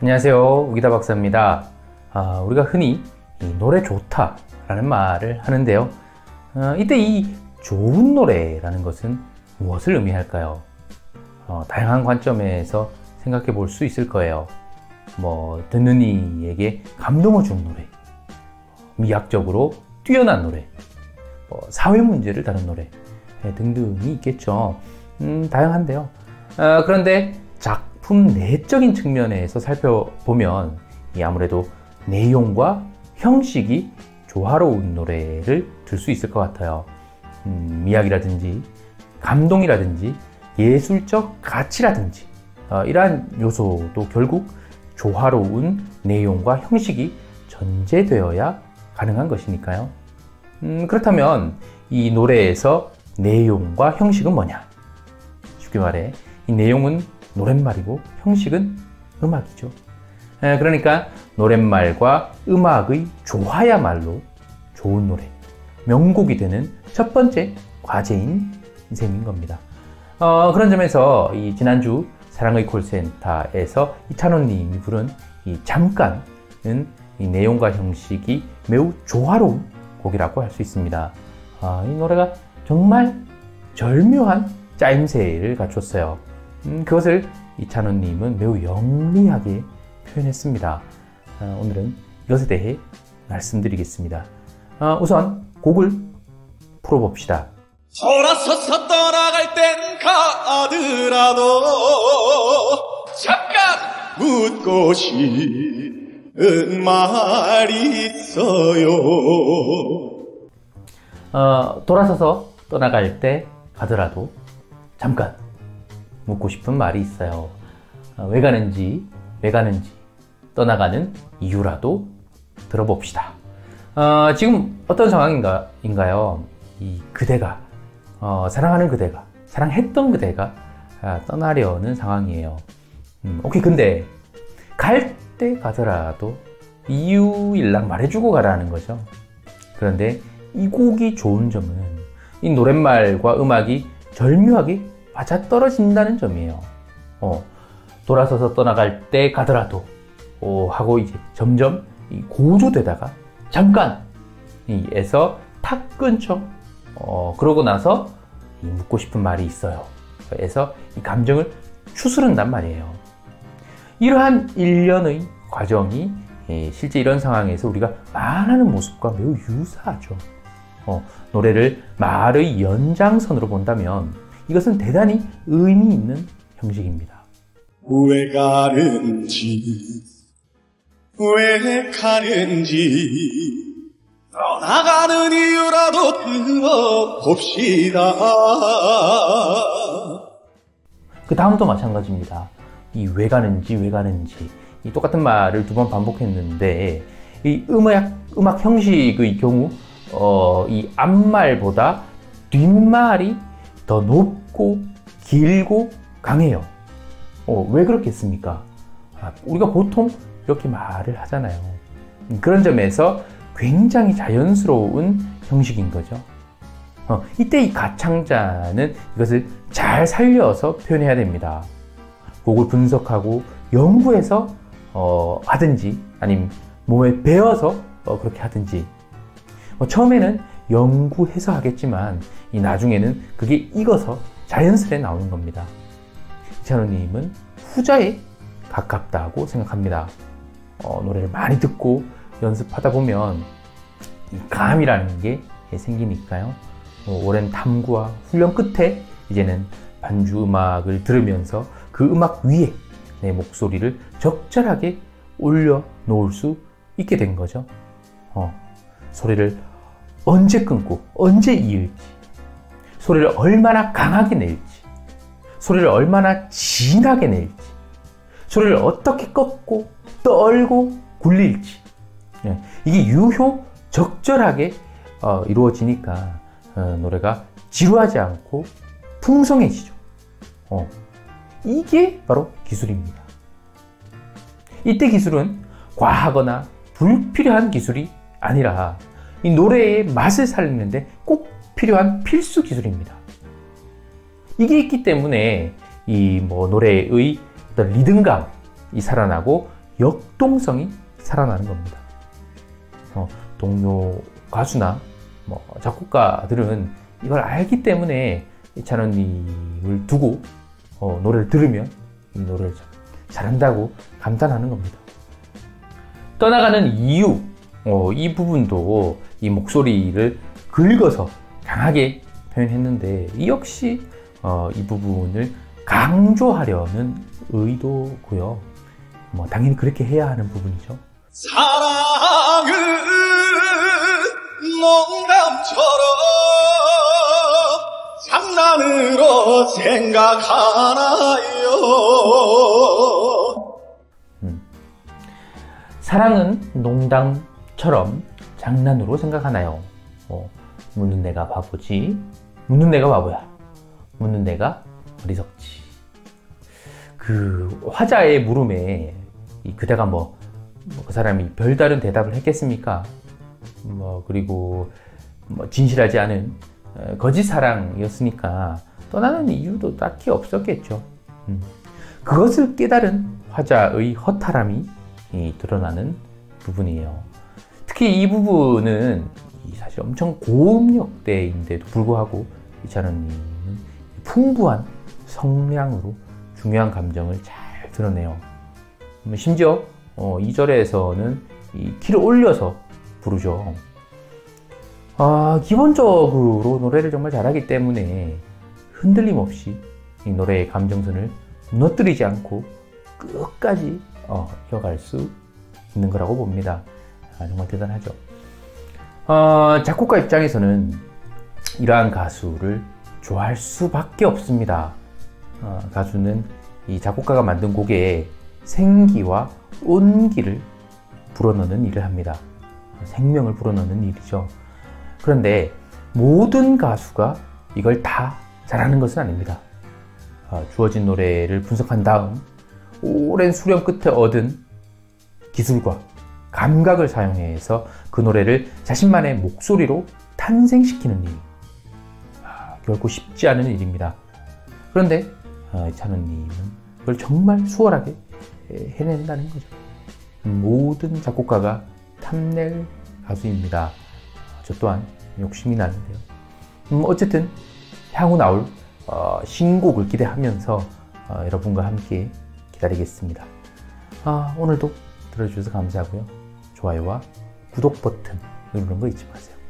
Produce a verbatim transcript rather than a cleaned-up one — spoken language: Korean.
안녕하세요, 우기다 박사입니다. 아, 우리가 흔히 이 노래 좋다 라는 말을 하는데요. 어, 이때 이 좋은 노래라는 것은 무엇을 의미할까요? 어, 다양한 관점에서 생각해 볼 수 있을 거예요. 뭐 듣는 이에게 감동을 주는 노래, 미학적으로 뛰어난 노래, 뭐 사회 문제를 다룬 노래 등등이 있겠죠. 음, 다양한데요. 어, 그런데 작품 내적인 측면에서 살펴보면 이 아무래도 내용과 형식이 조화로운 노래를 들 수 있을 것 같아요. 음, 미학이라든지 감동이라든지 예술적 가치라든지 어, 이러한 요소도 결국 조화로운 내용과 형식이 전제되어야 가능한 것이니까요. 음, 그렇다면 이 노래에서 내용과 형식은 뭐냐? 쉽게 말해 이 내용은 노랫말이고 형식은 음악이죠. 에, 그러니까 노랫말과 음악의 조화야말로 좋은 노래, 명곡이 되는 첫 번째 과제인 셈인 겁니다. 어, 그런 점에서 이 지난주 사랑의 콜센터에서 이찬원님이 부른 이 잠깐은 이 내용과 형식이 매우 조화로운 곡이라고 할 수 있습니다. 아, 이 노래가 정말 절묘한 짜임새를 갖췄어요. 음, 그것을 이찬원님은 매우 영리하게 표현했습니다. 아, 오늘은 이것에 대해 말씀드리겠습니다. 아, 우선 곡을 풀어봅시다. 돌아서서 떠나갈 땐 가더라도 잠깐 묻고 싶은 말이 있어요. 어, 돌아서서 떠나갈 때 가더라도 잠깐 묻고 싶은 말이 있어요. 어, 왜 가는지, 왜 가는지 떠나가는 이유라도 들어봅시다. 어, 지금 어떤 상황인가요? 이 그대가 어, 사랑하는 그대가, 사랑했던 그대가 아, 떠나려는 상황이에요. 음, 오케이, 근데 갈 때 가더라도 이유일랑 말해주고 가라는 거죠. 그런데 이 곡이 좋은 점은 이 노랫말과 음악이 절묘하게 맞아떨어진다는 점이에요. 어, 돌아서서 떠나갈 때 가더라도 어, 하고 이제 점점 이 고조되다가 잠깐 에서 탁 끊죠. 어, 그러고 나서 이 묻고 싶은 말이 있어요. 그래서 이 감정을 추스른단 말이에요. 이러한 일련의 과정이 예, 실제 이런 상황에서 우리가 말하는 모습과 매우 유사하죠. 어, 노래를 말의 연장선으로 본다면 이것은 대단히 의미 있는 형식입니다. 왜 가는지 왜 가는지 떠나가는 이유라도 들어봅시다. 그 다음도 마찬가지입니다. 이 왜 가는지 왜 가는지 이 똑같은 말을 두 번 반복했는데 이 음악, 음악 형식의 경우 어, 이 앞말보다 뒷말이 더 높고 길고 강해요. 어, 왜 그렇겠습니까? 아, 우리가 보통 이렇게 말을 하잖아요. 그런 점에서 굉장히 자연스러운 형식인 거죠. 어, 이때 이 가창자는 이것을 잘 살려서 표현해야 됩니다. 곡을 분석하고 연구해서 어, 하든지 아니면 몸에 배워서 어, 그렇게 하든지 어, 처음에는 연구해서 하겠지만 이 나중에는 그게 익어서 자연스레 나오는 겁니다. 이찬원님은 후자에 가깝다고 생각합니다. 어, 노래를 많이 듣고 연습하다 보면 이 감이라는 게 생기니까요. 어, 오랜 탐구와 훈련 끝에 이제는 반주 음악을 들으면서 그 음악 위에 내 목소리를 적절하게 올려 놓을 수 있게 된 거죠. 어, 소리를 언제 끊고 언제 이을지, 소리를 얼마나 강하게 낼지, 소리를 얼마나 진하게 낼지, 소리를 어떻게 꺾고 떨고 굴릴지, 예, 이게 유효 적절하게 어, 이루어지니까 어, 노래가 지루하지 않고 풍성해지죠. 어, 이게 바로 기술입니다. 이때 기술은 과하거나 불필요한 기술이 아니라 이 노래의 맛을 살리는데 꼭 필요한 필수 기술입니다. 이게 있기 때문에 이 뭐 노래의 어떤 리듬감이 살아나고 역동성이 살아나는 겁니다. 어, 동료 가수나 뭐 작곡가들은 이걸 알기 때문에 이찬원님을 두고 어, 노래를 들으면 이 노래를 잘한다고 감탄하는 겁니다. 떠나가는 이유, 어, 이 부분도 이 목소리를 긁어서 강하게 표현했는데 이 역시 어, 이 부분을 강조하려는 의도고요. 뭐 당연히 그렇게 해야 하는 부분이죠. 사랑은 농담처럼 장난으로 생각하나요? 음. 사랑은 농담처럼 장난으로 생각하나요? 어, 묻는 내가 바보지, 묻는 내가 바보야, 묻는 내가 어리석지. 그 화자의 물음에 이 그대가 뭐 그 사람이 별다른 대답을 했겠습니까? 뭐 그리고 뭐 진실하지 않은 거짓 사랑이었으니까 떠나는 이유도 딱히 없었겠죠. 음. 그것을 깨달은 화자의 허탈함이 이, 드러나는 부분이에요. 특히 이 부분은 사실 엄청 고음역대인데도 불구하고 이찬원님은 풍부한 성량으로 중요한 감정을 잘 드러내요. 심지어 어, 이 절에서는 이 키를 올려서 부르죠. 아, 기본적으로 노래를 정말 잘하기 때문에 흔들림 없이 이 노래의 감정선을 무너뜨리지 않고 끝까지 어, 이어갈 수 있는 거라고 봅니다. 아, 정말 대단하죠. 어, 작곡가 입장에서는 이러한 가수를 좋아할 수밖에 없습니다. 어, 가수는 이 작곡가가 만든 곡에 생기와 온기를 불어넣는 일을 합니다. 생명을 불어넣는 일이죠. 그런데 모든 가수가 이걸 다 잘하는 것은 아닙니다. 어, 주어진 노래를 분석한 다음 오랜 수련 끝에 얻은 기술과 감각을 사용해서 그 노래를 자신만의 목소리로 탄생시키는 일. 아, 결코 쉽지 않은 일입니다. 그런데 어, 이찬원님은 그걸 정말 수월하게 해낸다는 거죠. 모든 작곡가가 탐낼 가수입니다. 저 또한 욕심이 나는데요. 음, 어쨌든 향후 나올 어, 신곡을 기대하면서 어, 여러분과 함께 기다리겠습니다. 아, 오늘도 들어주셔서 감사하고요. 좋아요와 구독 버튼 누르는 거 잊지 마세요.